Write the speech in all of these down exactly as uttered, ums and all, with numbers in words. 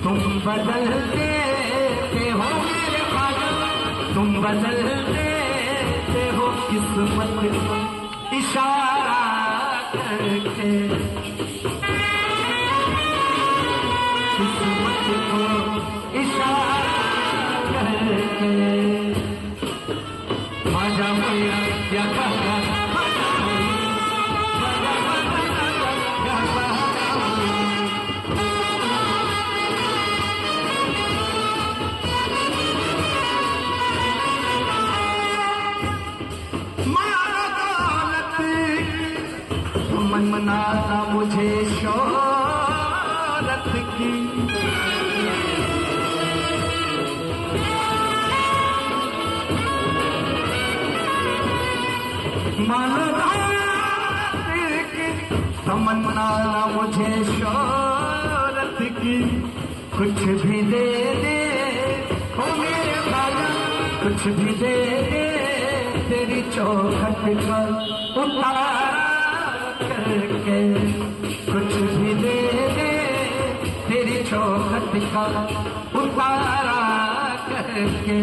तुम बदलते हो मेरे पागल, तुम बदलते हो किस्मत को इशारा करके, किस्मत को इशारा करके। माजा मैया या काका मन मनाना मुझे शोहरत की, मानना की तमन्ना मुझे शोहरत की। कुछ भी दे दे ओ मेरे भाया, कुछ भी दे दे तेरी चौखट का उतारा करके, कुछ भी दे दे तेरी चौखट का उतारा करके।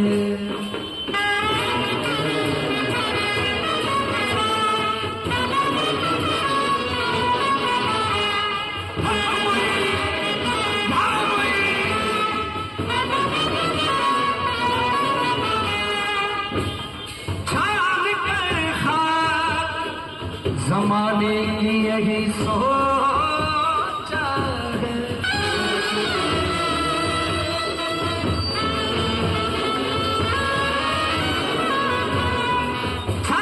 जमाने की यही सोच